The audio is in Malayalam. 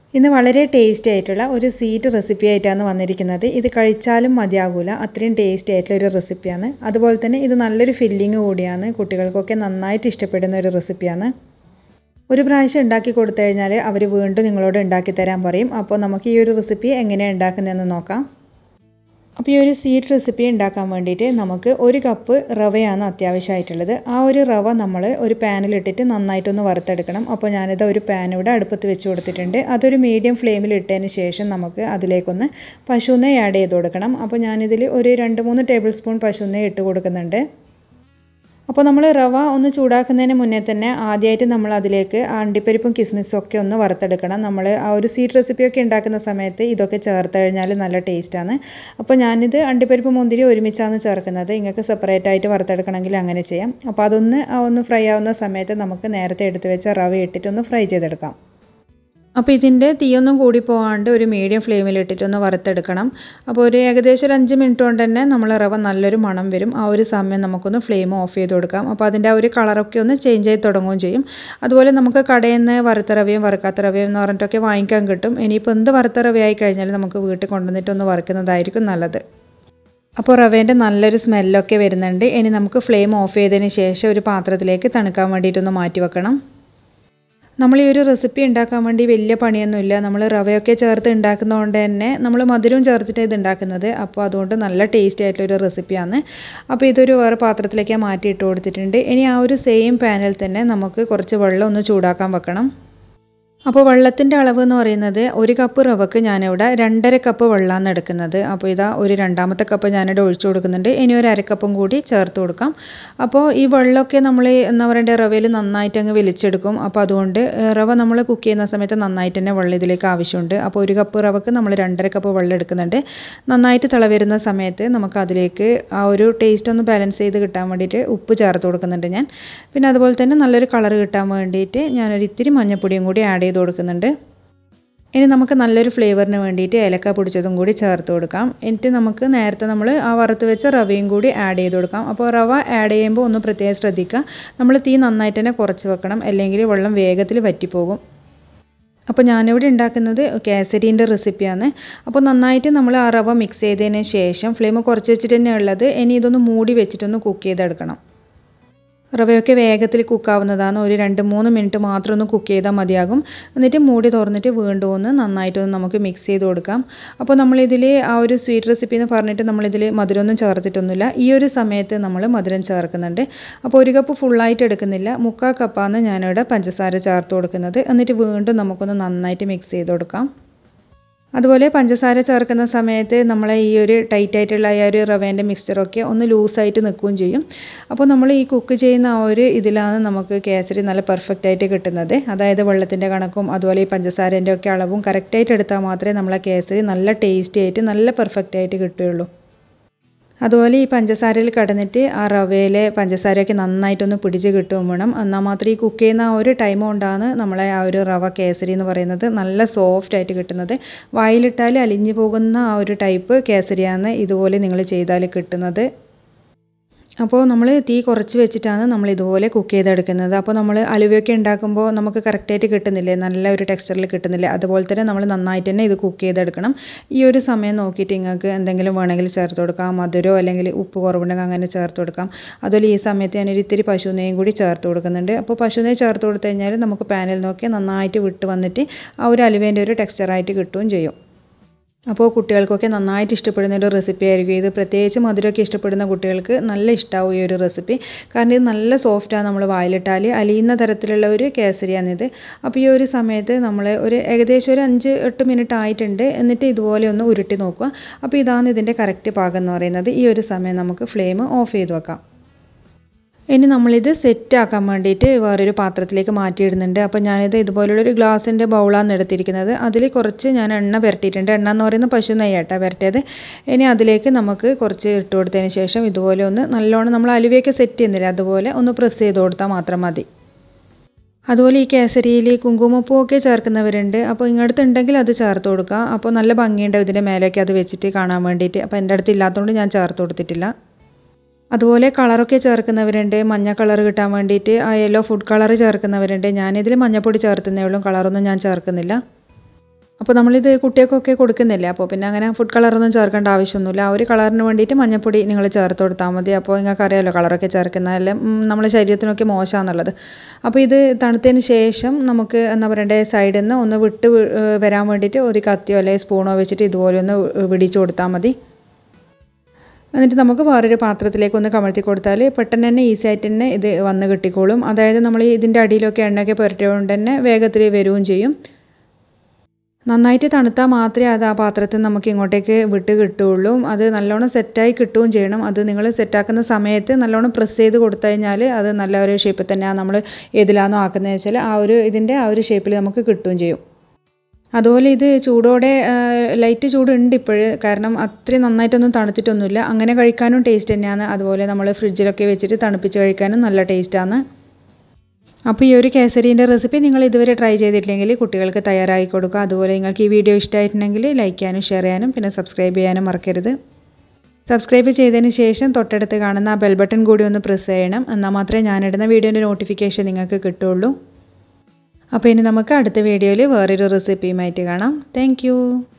ഇന്ന് വളരെ ടേസ്റ്റി ആയിട്ടുള്ള ഒരു സ്വീറ്റ് റെസിപ്പി ആയിട്ടാണ് വന്നിരിക്കുന്നത്. ഇത് കഴിച്ചാലും മതിയാകില്ല, അത്രയും ടേസ്റ്റി ആയിട്ടുള്ള ഒരു റെസിപ്പിയാണ്. അതുപോലെ തന്നെ ഇത് നല്ലൊരു ഫില്ലിങ് കൂടിയാണ്. കുട്ടികൾക്കൊക്കെ നന്നായിട്ട് ഇഷ്ടപ്പെടുന്ന ഒരു റെസിപ്പിയാണ്. ഒരു പ്രാവശ്യം ഉണ്ടാക്കി കൊടുത്തു കഴിഞ്ഞാൽ അവർ വീണ്ടും നിങ്ങളോട് ഉണ്ടാക്കി തരാൻ പറയും. അപ്പോൾ നമുക്ക് ഈ ഒരു റെസിപ്പി എങ്ങനെയാണ് ഉണ്ടാക്കുന്നതെന്ന് നോക്കാം. അപ്പോൾ ഈ ഒരു സ്വീറ്റ് റെസിപ്പി ഉണ്ടാക്കാൻ വേണ്ടിയിട്ട് നമുക്ക് 1 കപ്പ് റവയാണ് അത്യാവശ്യമായിട്ടുള്ളത്. ആ ഒരു റവ നമ്മൾ ഒരു പാനിലിട്ടിട്ട് നന്നായിട്ടൊന്ന് വറുത്തെടുക്കണം. അപ്പോൾ ഞാനിത് ഒരു പാൻ ഇവിടെ അടുപ്പത്ത് വെച്ച് കൊടുത്തിട്ടുണ്ട്. അതൊരു മീഡിയം ഫ്ലെയിമിൽ ഇട്ടതിന് ശേഷം നമുക്ക് അതിലേക്കൊന്ന് പശുനെയ്യ് ആഡ് ചെയ്ത് കൊടുക്കണം. അപ്പോൾ ഞാനിതിൽ ഒരു 2-3 ടേബിൾ സ്പൂൺ പശുനെയ്യ് ഇട്ട് കൊടുക്കുന്നുണ്ട്. അപ്പോൾ നമ്മൾ റവ ഒന്ന് ചൂടാക്കുന്നതിന് മുന്നേ തന്നെ ആദ്യമായിട്ട് നമ്മൾ അതിലേക്ക് അണ്ടിപ്പരിപ്പും കിസ്മിസും ഒക്കെ ഒന്ന് വറുത്തെടുക്കണം. നമ്മൾ ആ ഒരു സ്വീറ്റ് റെസിപ്പിയൊക്കെ ഉണ്ടാക്കുന്ന സമയത്ത് ഇതൊക്കെ ചേർത്ത് കഴിഞ്ഞാൽ നല്ല ടേസ്റ്റാണ്. അപ്പോൾ ഞാനിത് അണ്ടിപ്പരിപ്പ് മുന്തിരി ഒരുമിച്ചാണ് ചേർക്കുന്നത്. നിങ്ങൾക്ക് സെപ്പറേറ്റ് ആയിട്ട് വറുത്തെടുക്കണമെങ്കിൽ അങ്ങനെ ചെയ്യാം. അപ്പോൾ അതൊന്ന് ഫ്രൈ ആവുന്ന സമയത്ത് നമുക്ക് നേരത്തെ എടുത്ത് വെച്ച റവ ഇട്ടിട്ടൊന്ന് ഫ്രൈ ചെയ്തെടുക്കാം. അപ്പോൾ ഇതിൻ്റെ തീയൊന്നും കൂടി പോകാണ്ട് ഒരു മീഡിയം ഫ്ലെയിമിലിട്ടിട്ടൊന്ന് വറുത്തെടുക്കണം. അപ്പോൾ ഒരു ഏകദേശം ഒരു 5 മിനിറ്റ് കൊണ്ട് തന്നെ നമ്മൾ റവ നല്ലൊരു മണം വരും. ആ ഒരു സമയം നമുക്കൊന്ന് ഫ്ലെയിം ഓഫ് ചെയ്ത് കൊടുക്കാം. അപ്പോൾ അതിൻ്റെ ആ ഒരു കളറൊക്കെ ഒന്ന് ചേഞ്ച് ചെയ്ത് തുടങ്ങുകയും ചെയ്യും. അതുപോലെ നമുക്ക് കടയിൽ നിന്ന് വറുത്ത റവയും വറുക്കാത്ത റവയും എന്ന് പറഞ്ഞിട്ടൊക്കെ വാങ്ങിക്കാൻ കിട്ടും. ഇനിയിപ്പോൾ എന്ത് വറുത്ത റവയായി കഴിഞ്ഞാൽ നമുക്ക് വീട്ടിൽ കൊണ്ടുവന്നിട്ടൊന്ന് വറുക്കുന്നതായിരിക്കും നല്ലത്. അപ്പോൾ റവേൻ്റെ നല്ലൊരു സ്മെല്ലൊക്കെ വരുന്നുണ്ട്. ഇനി നമുക്ക് ഫ്ലെയിം ഓഫ് ചെയ്തതിന് ശേഷം ഒരു പാത്രത്തിലേക്ക് തണുക്കാൻ വേണ്ടിയിട്ടൊന്ന് മാറ്റി വെക്കണം. നമ്മൾ ഈ ഒരു റെസിപ്പി ഉണ്ടാക്കാൻ വേണ്ടി വലിയ പണിയൊന്നുമില്ല. നമ്മൾ റവയൊക്കെ ചേർത്ത് ഉണ്ടാക്കുന്നതുകൊണ്ട് തന്നെ നമ്മൾ മധുരവും ചേർത്തിട്ട് ഇത് ഉണ്ടാക്കുന്നത്. അപ്പോൾ അതുകൊണ്ട് നല്ല ടേസ്റ്റി ആയിട്ടുള്ളൊരു റെസിപ്പിയാണ്. അപ്പോൾ ഇതൊരു വേറെ പാത്രത്തിലേക്ക് മാറ്റി ഇട്ട് കൊടുത്തിട്ടുണ്ട്. ഇനി ആ ഒരു സെയിം പാനിൽ തന്നെ നമുക്ക് കുറച്ച് വെള്ളം ഒന്ന് ചൂടാക്കാൻ വെക്കണം. അപ്പോൾ വെള്ളത്തിൻ്റെ അളവ് എന്ന് പറയുന്നത് 1 കപ്പ് റവക്ക് ഞാനിവിടെ 2.5 കപ്പ് വെള്ളമാണ് എടുക്കുന്നത്. അപ്പോൾ ഇതാ ഒരു 2ാമത്തെ കപ്പ് ഞാനിവിടെ ഒഴിച്ചു കൊടുക്കുന്നുണ്ട്. ഇനി ഒരു 1/2 കപ്പും കൂടി ചേർത്ത് കൊടുക്കാം. അപ്പോൾ ഈ വെള്ളമൊക്കെ നമ്മൾ എന്താ പറയേണ്ട റവയിൽ നന്നായിട്ട് അങ്ങ് വലിച്ചെടുക്കും. അപ്പോൾ അതുകൊണ്ട് റവ നമ്മൾ കുക്ക് ചെയ്യുന്ന സമയത്ത് നന്നായിട്ട് തന്നെ വെള്ളം ഇതിലേക്ക് ആവശ്യമുണ്ട്. അപ്പോൾ 1 കപ്പ് റവക്ക് നമ്മൾ 2.5 കപ്പ് വെള്ളം എടുക്കുന്നുണ്ട്. നന്നായിട്ട് തിളവരുന്ന സമയത്ത് നമുക്ക് അതിലേക്ക് ആ ഒരു ടേസ്റ്റ് ഒന്ന് ബാലൻസ് ചെയ്ത് കിട്ടാൻ വേണ്ടിയിട്ട് ഉപ്പ് ചേർത്ത് കൊടുക്കുന്നുണ്ട് ഞാൻ. പിന്നെ അതുപോലെ തന്നെ നല്ലൊരു കളർ കിട്ടാൻ വേണ്ടിയിട്ട് ഞാനൊരു ഇത്തിരി മഞ്ഞൾപ്പൊടിയും കൂടി ആഡ് ചെയ്ത് കൊടുക്കുന്നുണ്ട്. ഇനി നമുക്ക് നല്ലൊരു ഫ്ലേവറിന് വേണ്ടിയിട്ട് ഏലക്ക പൊടിച്ചതും കൂടി ചേർത്ത് കൊടുക്കാം. എന്നിട്ട് നമുക്ക് നേരത്തെ നമ്മൾ ആ വറുത്ത് വെച്ച റവയും കൂടി ആഡ് ചെയ്ത് കൊടുക്കാം. അപ്പോൾ റവ ആഡ് ചെയ്യുമ്പോൾ ഒന്ന് പ്രത്യേകം ശ്രദ്ധിക്കുക, നമ്മൾ തീ നന്നായിട്ട് തന്നെ കുറച്ച് വെക്കണം, അല്ലെങ്കിൽ വെള്ളം വേഗത്തിൽ വറ്റിപ്പോകും. അപ്പോൾ ഞാനിവിടെ ഉണ്ടാക്കുന്നത് കേസരീൻ്റെ റെസിപ്പിയാണ്. അപ്പോൾ നന്നായിട്ട് നമ്മൾ ആ റവ മിക്സ് ചെയ്തതിന് ശേഷം ഫ്ലെയിം കുറച്ച് വെച്ചിട്ട് തന്നെ ഉള്ളത്. ഇനി ഇതൊന്ന് മൂടി വെച്ചിട്ടൊന്ന് കുക്ക് ചെയ്തെടുക്കണം. റവയൊക്കെ വേഗത്തിൽ കുക്കാവുന്നതാണ്. ഒരു 2-3 മിനിറ്റ് മാത്രം ഒന്ന് കുക്ക് ചെയ്താൽ മതിയാകും. എന്നിട്ട് മൂടി തുറന്നിട്ട് വീണ്ടും ഒന്ന് നന്നായിട്ടൊന്ന് നമുക്ക് മിക്സ് ചെയ്ത് കൊടുക്കാം. അപ്പോൾ നമ്മളിതിൽ ആ ഒരു സ്വീറ്റ് റെസിപ്പി എന്ന് പറഞ്ഞിട്ട് നമ്മളിതിൽ മധുരമൊന്നും ചേർത്തിട്ടൊന്നുമില്ല. ഈ ഒരു സമയത്ത് നമ്മൾ മധുരം ചേർക്കുന്നുണ്ട്. അപ്പോൾ 1 കപ്പ് ഫുള്ളായിട്ട് എടുക്കുന്നില്ല, 1/4 കപ്പാണ് ഞാനിവിടെ പഞ്ചസാര ചേർത്ത് കൊടുക്കുന്നത്. എന്നിട്ട് വീണ്ടും നമുക്കൊന്ന് നന്നായിട്ട് മിക്സ് ചെയ്ത് കൊടുക്കാം. അതുപോലെ പഞ്ചസാര ചേർക്കുന്ന സമയത്ത് നമ്മളെ ഈ ഒരു ടൈറ്റായിട്ടുള്ള ഈ ഒരു റവേൻ്റെ മിക്സ്ചറൊക്കെ ഒന്ന് ലൂസായിട്ട് നിൽക്കുകയും ചെയ്യും. അപ്പോൾ നമ്മൾ ഈ കുക്ക് ചെയ്യുന്ന ആ ഒരു ഇതിലാണ് നമുക്ക് കേസരി നല്ല പെർഫെക്റ്റ് ആയിട്ട് കിട്ടുന്നത്. അതായത് വെള്ളത്തിൻ്റെ കണക്കും അതുപോലെ ഈ പഞ്ചസാരേൻ്റെ ഒക്കെ അളവും കറക്റ്റായിട്ട് എടുത്താൽ മാത്രമേ നമ്മളെ കേസരി നല്ല ടേസ്റ്റി ആയിട്ട് നല്ല പെർഫെക്റ്റ് ആയിട്ട് കിട്ടുകയുള്ളൂ. അതുപോലെ ഈ പഞ്ചസാരയിൽ കടന്നിട്ട് ആ റവയിലെ പഞ്ചസാരയൊക്കെ നന്നായിട്ടൊന്ന് പിടിച്ച് കിട്ടുകയും വേണം. എന്നാൽ മാത്രമേ ഈ കുക്ക് ചെയ്യുന്ന ആ ഒരു ടൈം കൊണ്ടാണ് നമ്മളെ ആ ഒരു റവ കേസരി എന്ന് പറയുന്നത് നല്ല സോഫ്റ്റ് ആയിട്ട് കിട്ടുന്നത്. വായിലിട്ടാൽ അലിഞ്ഞു പോകുന്ന ആ ഒരു ടൈപ്പ് കേസരിയാണ് ഇതുപോലെ നിങ്ങൾ ചെയ്താൽ കിട്ടുന്നത്. അപ്പോൾ നമ്മൾ തീ കുറച്ച് വെച്ചിട്ടാണ് നമ്മൾ ഇതുപോലെ കുക്ക് ചെയ്തെടുക്കുന്നത്. അപ്പോൾ നമ്മൾ അലുവയൊക്കെ ഉണ്ടാക്കുമ്പോൾ നമുക്ക് കറക്റ്റായിട്ട് കിട്ടുന്നില്ലേ, നല്ല ഒരു ടെക്സ്ചറിൽ കിട്ടുന്നില്ലേ, അതുപോലെ തന്നെ നമ്മൾ നന്നായിട്ട് തന്നെ ഇത് കുക്ക് ചെയ്തെടുക്കണം. ഈ ഒരു സമയം നോക്കിയിട്ട് നിങ്ങൾക്ക് എന്തെങ്കിലും വേണമെങ്കിൽ ചേർത്ത് കൊടുക്കാം, മധുരമോ അല്ലെങ്കിൽ ഉപ്പ് കുറവുണ്ടെങ്കിൽ അങ്ങനെ ചേർത്ത് കൊടുക്കാം. അതുപോലെ ഈ സമയത്ത് ഞാനൊരു ഇത്തിരി പശുനെയ്യും കൂടി ചേർത്ത് കൊടുക്കുന്നുണ്ട്. അപ്പോൾ പശുനെയ്യ് ചേർത്ത് കൊടുത്തു കഴിഞ്ഞാൽ നമുക്ക് പാനിൽ നോക്കി നന്നായിട്ട് വിട്ട് വന്നിട്ട് ആ ഒരു അലുവേൻ്റെ ഒരു ടെക്സ്ചറായിട്ട് കിട്ടുകയും ചെയ്യും. അപ്പോൾ കുട്ടികൾക്കൊക്കെ നന്നായിട്ട് ഇഷ്ടപ്പെടുന്ന ഒരു റെസിപ്പി ആയിരിക്കും ഇത്. പ്രത്യേകിച്ച് മധുരമൊക്കെ ഇഷ്ടപ്പെടുന്ന കുട്ടികൾക്ക് നല്ല ഇഷ്ടമാവും ഈ ഒരു റെസിപ്പി. കാരണം ഇത് നല്ല സോഫ്റ്റാണ്, നമ്മൾ വായിലിട്ടാൽ അലിയുന്ന തരത്തിലുള്ള ഒരു കേസരിയാണിത്. അപ്പോൾ ഈ ഒരു സമയത്ത് നമ്മൾ ഏകദേശം ഒരു 5-8 മിനിറ്റ് ആയിട്ടുണ്ട്. എന്നിട്ട് ഇതുപോലെ ഒന്ന് ഉരുട്ടി നോക്കുക. അപ്പോൾ ഇതാണ് ഇതിൻ്റെ കറക്റ്റ് പാകം എന്ന് പറയുന്നത്. ഈ ഒരു സമയം നമുക്ക് ഫ്ലെയിം ഓഫ് ചെയ്ത് വെക്കാം. ഇനി നമ്മളിത് സെറ്റാക്കാൻ വേണ്ടിയിട്ട് വേറൊരു പാത്രത്തിലേക്ക് മാറ്റിയിടുന്നുണ്ട്. അപ്പോൾ ഞാനിത് ഇതുപോലുള്ളൊരു ഗ്ലാസിൻ്റെ ബൗളാണ് എടുത്തിരിക്കുന്നത്. അതിൽ കുറച്ച് ഞാൻ എണ്ണ പുരട്ടിയിട്ടുണ്ട്. എണ്ണ എന്ന് പറയുന്നത് പശു നെയ്യാട്ടാണ് പുരട്ടിയത്. ഇനി അതിലേക്ക് നമുക്ക് കുറച്ച് ഇട്ട് കൊടുത്തതിന് ശേഷം ഇതുപോലെ ഒന്ന് നല്ലോണം നമ്മൾ അലുവയൊക്കെ സെറ്റ് ചെയ്യുന്നില്ല അതുപോലെ ഒന്ന് പ്രസ് ചെയ്ത് കൊടുത്താൽ മാത്രം മതി. അതുപോലെ ഈ കേസരിയിൽ കുങ്കുമപ്പൂവൊക്കെ ചേർക്കുന്നവരുണ്ട്. അപ്പോൾ ഇങ്ങടുത്തുണ്ടെങ്കിൽ അത് ചേർത്ത് കൊടുക്കുക. അപ്പോൾ നല്ല ഭംഗിയുണ്ടാവും ഇതിൻ്റെ മേലേക്ക് അത് വെച്ചിട്ട് കാണാൻ വേണ്ടിയിട്ട്. അപ്പോൾ എൻ്റെ അടുത്ത് ഇല്ലാത്തതുകൊണ്ട് ഞാൻ ചേർത്ത് കൊടുത്തിട്ടില്ല. അതുപോലെ കളറൊക്കെ ചേർക്കുന്നവരുണ്ട്, മഞ്ഞ കളർ കിട്ടാൻ വേണ്ടിയിട്ട് ആ യെല്ലോ ഫുഡ് കളർ ചേർക്കുന്നവരുണ്ട്. ഞാനിതിൽ മഞ്ഞൾപ്പൊടി ചേർക്കുന്നേ ഉള്ളൂ, കളറൊന്നും ഞാൻ ചേർക്കുന്നില്ല. അപ്പോൾ നമ്മളിത് കുട്ടികൾക്കൊക്കെ കൊടുക്കുന്നില്ലേ, അപ്പോൾ പിന്നെ അങ്ങനെ ഫുഡ് കളറൊന്നും ചേർക്കേണ്ട ആവശ്യമൊന്നുമില്ല. ആ ഒരു കളറിന് വേണ്ടിയിട്ട് മഞ്ഞൾപ്പൊടി നിങ്ങൾ ചേർത്ത് കൊടുത്താൽ മതി. അപ്പോൾ നിങ്ങൾക്ക് അറിയാമല്ലോ കളറൊക്കെ ചേർക്കുന്നതെല്ലാം നമ്മുടെ ശരീരത്തിനൊക്കെ മോശമാണെന്നുള്ളത്. അപ്പോൾ ഇത് തണുത്തതിന് ശേഷം നമുക്ക് എന്താ പറയണ്ടേ, സൈഡിൽ നിന്ന് ഒന്ന് വിട്ട് വരാൻ വേണ്ടിയിട്ട് ഒരു കത്തിയോ അല്ലെങ്കിൽ സ്പൂണോ വെച്ചിട്ട് ഇതുപോലെ ഒന്ന് പിടിച്ചു കൊടുത്താൽ മതി. എന്നിട്ട് നമുക്ക് വേറൊരു പാത്രത്തിലേക്ക് ഒന്ന് കമഴ്ത്തി കൊടുത്താൽ പെട്ടെന്ന് തന്നെ ഈസി ആയിട്ട് തന്നെ ഇത് വന്ന് കിട്ടിക്കോളും. അതായത് നമ്മൾ ഇതിൻ്റെ അടിയിലൊക്കെ എണ്ണയൊക്കെ പുരട്ടിയതുകൊണ്ട് തന്നെ വേഗത്തിൽ വരികയും ചെയ്യും. നന്നായിട്ട് തണുത്താൽ മാത്രമേ അത് ആ പാത്രത്തിൽ നമുക്ക് ഇങ്ങോട്ടേക്ക് വിട്ട് കിട്ടുകയുള്ളൂ. അത് നല്ലോണം സെറ്റായി കിട്ടുകയും ചെയ്യണം. അത് നിങ്ങൾ സെറ്റാക്കുന്ന സമയത്ത് നല്ലോണം പ്രസ് ചെയ്ത് കൊടുത്തു കഴിഞ്ഞാൽ അത് നല്ല ഒരു ഷേപ്പിൽ തന്നെയാണ് നമ്മൾ ഏതിലാണോ ആക്കുന്നത് വെച്ചാൽ ഇതിൻ്റെ ആ ഒരു ഷേപ്പിൽ നമുക്ക് കിട്ടുകയും ചെയ്യും. അതുപോലെ ഇത് ചൂടോടെ ലൈറ്റ് ചൂടുണ്ട് ഇപ്പോൾ, കാരണം അത്രയും നന്നായിട്ടൊന്നും തണുത്തിട്ടൊന്നുമില്ല. അങ്ങനെ കഴിക്കാനും ടേസ്റ്റ് തന്നെയാണ്. അതുപോലെ നമ്മൾ ഫ്രിഡ്ജിലൊക്കെ വെച്ചിട്ട് തണുപ്പിച്ച് കഴിക്കാനും നല്ല ടേസ്റ്റാണ്. അപ്പോൾ ഈ ഒരു കേസരീൻ്റെ റെസിപ്പി നിങ്ങൾ ഇതുവരെ ട്രൈ ചെയ്തിട്ടില്ലെങ്കിൽ കുട്ടികൾക്ക് തയ്യാറാക്കി കൊടുക്കുക. അതുപോലെ നിങ്ങൾക്ക് ഈ വീഡിയോ ഇഷ്ടമായിട്ടുണ്ടെങ്കിൽ ലൈക്ക് ചെയ്യാനും ഷെയർ ചെയ്യാനും പിന്നെ സബ്സ്ക്രൈബ് ചെയ്യാനും മറക്കരുത്. സബ്സ്ക്രൈബ് ചെയ്തതിന് ശേഷം തൊട്ടടുത്ത് കാണുന്ന ആ ബെൽ ബട്ടൺ കൂടി ഒന്ന് പ്രസ് ചെയ്യണം. എന്നാൽ മാത്രമേ ഞാനിടുന്ന വീഡിയോൻ്റെ നോട്ടിഫിക്കേഷൻ നിങ്ങൾക്ക് കിട്ടുള്ളൂ. അപ്പോൾ ഇനി നമുക്ക് അടുത്ത വീഡിയോയിൽ വേറൊരു റെസിപ്പിയുമായിട്ട് കാണാം. താങ്ക്